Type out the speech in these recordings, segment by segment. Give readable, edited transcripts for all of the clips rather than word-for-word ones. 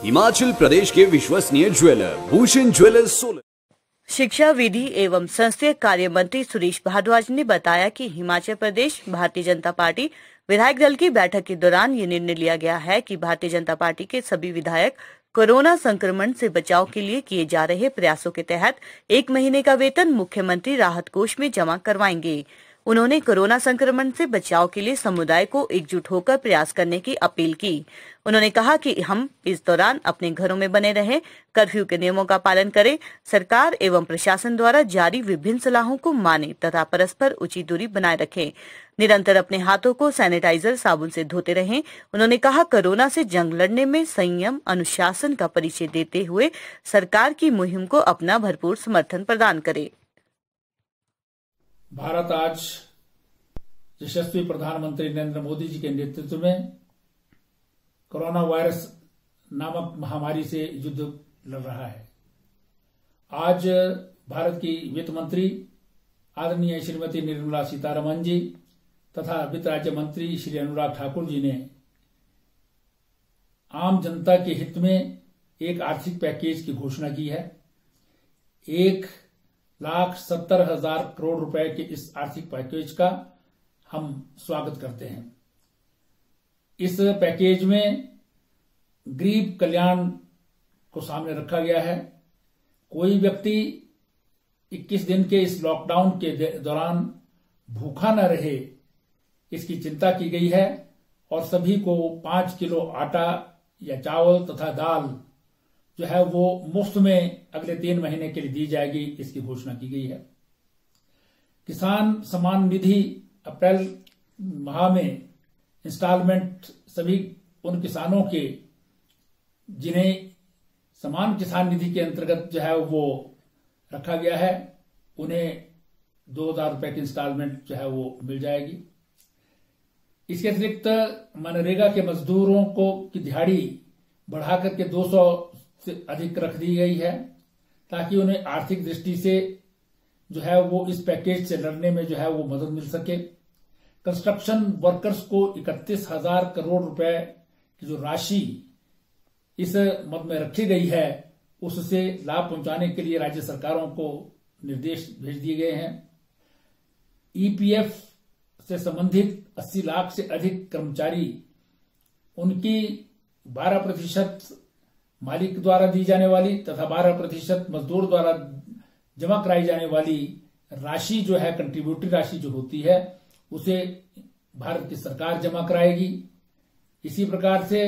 हिमाचल प्रदेश के विश्वसनीय jeweller Bhushan jewellers Solan. शिक्षा, विधि एवं संसदीय कार्य मंत्री सुरेश भारद्वाज ने बताया कि हिमाचल प्रदेश भारतीय जनता पार्टी विधायक दल की बैठक के दौरान ये निर्णय लिया गया है कि भारतीय जनता पार्टी के सभी विधायक कोरोना संक्रमण से बचाव के लिए किए जा रहे प्रयासों के तहत 1 महीने का वेतन मुख्यमंत्री राहत कोष में जमा करवाएंगे। उन्होंने कोरोना संक्रमण से बचाव के लिए समुदाय को एकजुट होकर प्रयास करने की अपील की। उन्होंने कहा कि हम इस दौरान अपने घरों में बने रहें, कर्फ्यू के नियमों का पालन करें, सरकार एवं प्रशासन द्वारा जारी विभिन्न सलाहों को मानें तथा परस्पर उचित दूरी बनाए रखें। निरंतर अपने हाथों को सैनिटाइजर, साबुन से धोते रहें। उन्होंने कहा, कोरोना से जंग लड़ने में संयम, अनुशासन का परिचय देते हुए सरकार की मुहिम को अपना भरपूर समर्थन प्रदान करे। भारत आज यशस्वी प्रधानमंत्री नरेंद्र मोदी जी के नेतृत्व में कोरोना वायरस नामक महामारी से युद्ध लड़ रहा है। आज भारत की वित्त मंत्री आदरणीय श्रीमती निर्मला सीतारमण जी तथा वित्त राज्य मंत्री श्री अनुराग ठाकुर जी ने आम जनता के हित में एक आर्थिक पैकेज की घोषणा की है। 1,70,000 करोड़ रुपए के इस आर्थिक पैकेज का हम स्वागत करते हैं। इस पैकेज में गरीब कल्याण को सामने रखा गया है। कोई व्यक्ति 21 दिन के इस लॉकडाउन के दौरान भूखा न रहे, इसकी चिंता की गई है और सभी को 5 किलो आटा या चावल तथा दाल जो है वो मुफ्त में अगले 3 महीने के लिए दी जाएगी, इसकी घोषणा की गई है। किसान सम्मान निधि अप्रैल माह में इंस्टॉलमेंट सभी उन किसानों के जिन्हें समान किसान निधि के अंतर्गत जो है वो रखा गया है, उन्हें 2,000 रुपए की इंस्टॉलमेंट जो है वो मिल जाएगी। इसके अतिरिक्त मनरेगा के मजदूरों को की दिहाड़ी बढ़ाकर के 200 से अधिक रख दी गई है ताकि उन्हें आर्थिक दृष्टि से जो है वो इस पैकेज से लड़ने में जो है वो मदद मिल सके। कंस्ट्रक्शन वर्कर्स को 31,000 करोड़ रुपए की जो राशि इस मद में रखी गई है, उससे लाभ पहुंचाने के लिए राज्य सरकारों को निर्देश भेज दिए गए हैं। ईपीएफ से संबंधित 80 लाख से अधिक कर्मचारी, उनकी 12% मालिक द्वारा दी जाने वाली तथा 12% मजदूर द्वारा जमा कराई जाने वाली राशि जो है, कंट्रीब्यूटरी राशि जो होती है, उसे भारत की सरकार जमा कराएगी। इसी प्रकार से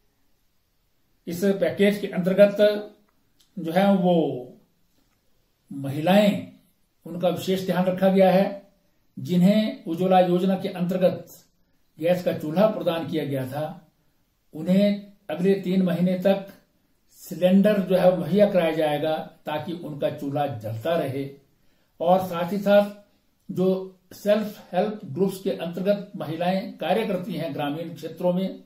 इस पैकेज के अंतर्गत जो है वो महिलाएं, उनका विशेष ध्यान रखा गया है। जिन्हें उज्ज्वला योजना के अंतर्गत गैस का चूल्हा प्रदान किया गया था, उन्हें अगले 3 महीने तक सिलेंडर जो है मुहैया कराया जाएगा ताकि उनका चूल्हा जलता रहे। और साथ ही साथ जो सेल्फ हेल्प ग्रुप्स के अंतर्गत महिलाएं कार्य करती हैं ग्रामीण क्षेत्रों में,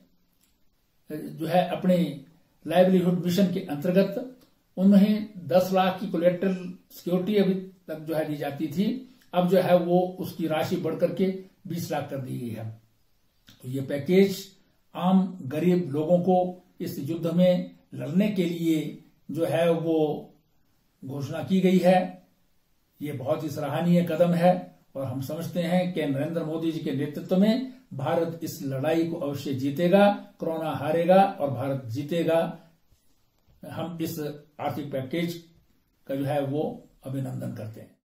जो है अपने लाइवलीहुड मिशन के अंतर्गत, उन्हें 10 लाख की कोलेटरल सिक्योरिटी अभी तक जो है दी जाती थी, अब जो है वो उसकी राशि बढ़कर के 20 लाख कर दी गई है। तो ये पैकेज आम गरीब लोगों को इस युद्ध में लड़ने के लिए जो है वो घोषणा की गई है। ये बहुत ही सराहनीय कदम है और हम समझते हैं कि नरेंद्र मोदी जी के नेतृत्व में भारत इस लड़ाई को अवश्य जीतेगा, कोरोना हारेगा और भारत जीतेगा। हम इस आर्थिक पैकेज का जो है वो अभिनंदन करते हैं।